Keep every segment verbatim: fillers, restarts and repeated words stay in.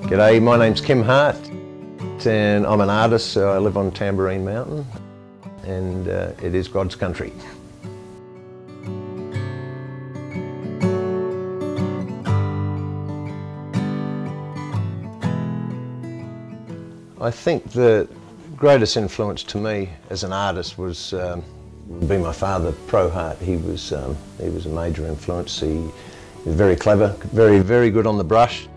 G'day, my name's Kym Hart and I'm an artist, so I live on Tamborine Mountain and uh, it is God's country. I think the greatest influence to me as an artist was um, would be my father, Pro Hart. He was, um, he was a major influence. He was very clever, very, very good on the brush.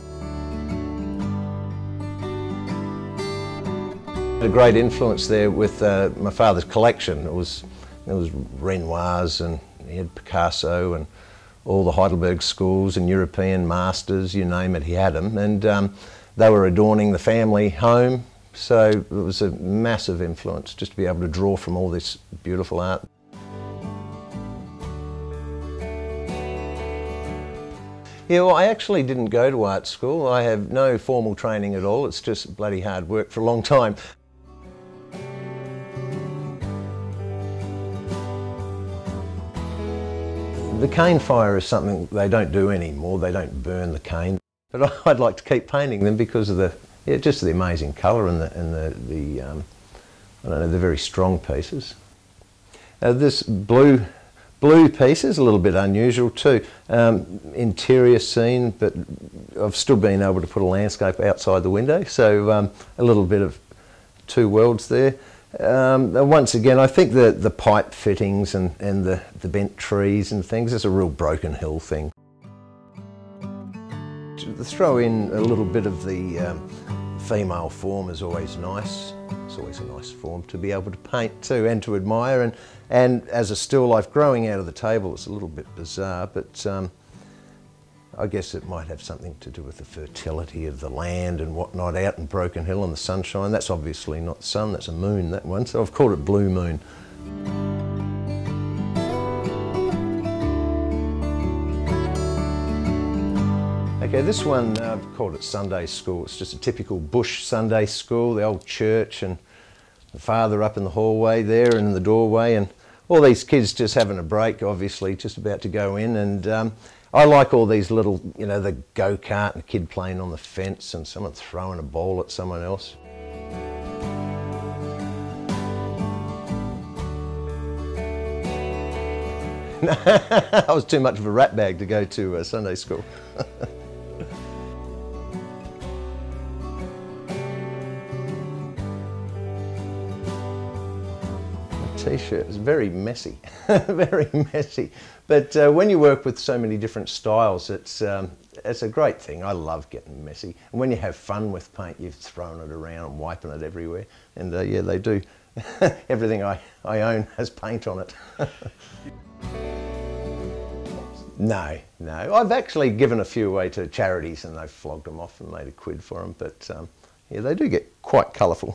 A great influence there with uh, my father's collection. It was, it was Renoirs, and he had Picasso and all the Heidelberg schools and European masters, you name it, he had them. And um, they were adorning the family home. So it was a massive influence just to be able to draw from all this beautiful art. Yeah, well, I actually didn't go to art school. I have no formal training at all. It's just bloody hard work for a long time. The cane fire is something they don't do anymore. They don't burn the cane. But I'd like to keep painting them because of the Yeah, just the amazing colour and the, and the, the um, I don't know, the very strong pieces. Uh, this blue, blue piece is a little bit unusual too. Um, interior scene, but I've still been able to put a landscape outside the window, so um, a little bit of two worlds there. Um, once again, I think the, the pipe fittings and, and the, the bent trees and things is a real Broken Hill thing. To throw in a little bit of the um, female form is always nice. It's always a nice form to be able to paint too and to admire. And, and as a still life growing out of the table, it's a little bit bizarre, but um, I guess it might have something to do with the fertility of the land and whatnot out in Broken Hill and the sunshine. That's obviously not sun, that's a moon, that one. So I've called it Blue Moon. Okay, this one, uh, I've called it Sunday School. It's just a typical bush Sunday school, the old church and the father up in the hallway there and in the doorway, and all these kids just having a break, obviously, just about to go in. And um, I like all these little, you know, the go-kart and a kid playing on the fence and someone throwing a ball at someone else. I was too much of a rat bag to go to uh, Sunday school. T-shirt is very messy, very messy. But uh, when you work with so many different styles, it's um, it's a great thing. I love getting messy. And when you have fun with paint, you've thrown it around and wiping it everywhere. And uh, yeah, they do. Everything I, I own has paint on it. No, no. I've actually given a few away to charities and they've flogged them off and made a quid for them. But um, yeah, they do get quite colourful.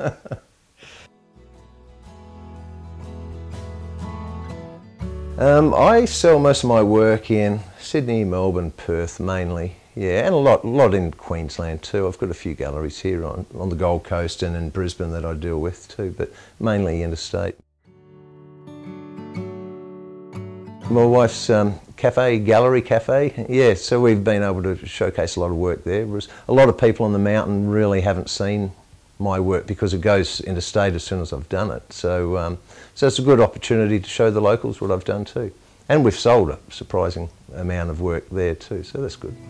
Um, I sell most of my work in Sydney, Melbourne, Perth mainly, yeah, and a lot, lot in Queensland too. I've got a few galleries here on, on the Gold Coast and in Brisbane that I deal with too, but mainly interstate. My wife's um, cafe, gallery cafe, yeah, so we've been able to showcase a lot of work there. A lot of people on the mountain really haven't seen my work because it goes interstate as soon as I've done it. So, um, so it's a good opportunity to show the locals what I've done too. And we've sold a surprising amount of work there too, so that's good.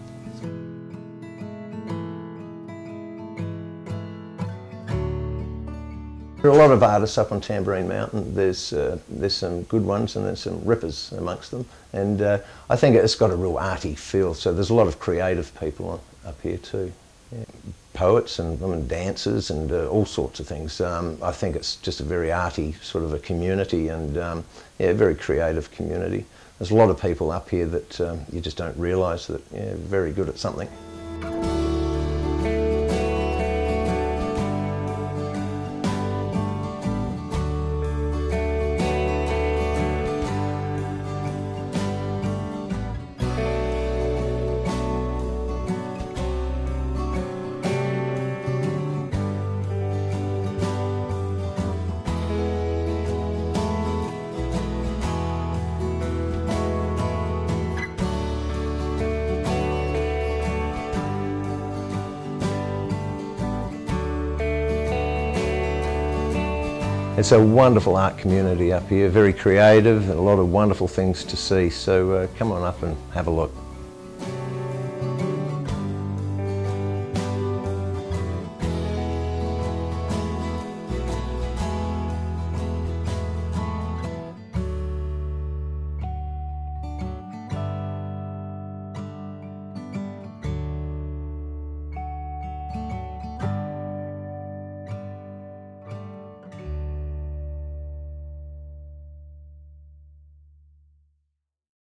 There are a lot of artists up on Tamborine Mountain. There's, uh, there's some good ones and there's some rippers amongst them. And uh, I think it's got a real arty feel, so there's a lot of creative people up here too. Yeah. Poets and women dancers and uh, all sorts of things. Um, I think it's just a very arty sort of a community and um, yeah, a very creative community. There's a lot of people up here that um, you just don't realise that yeah, very good at something. It's a wonderful art community up here, very creative, and a lot of wonderful things to see, so uh, come on up and have a look.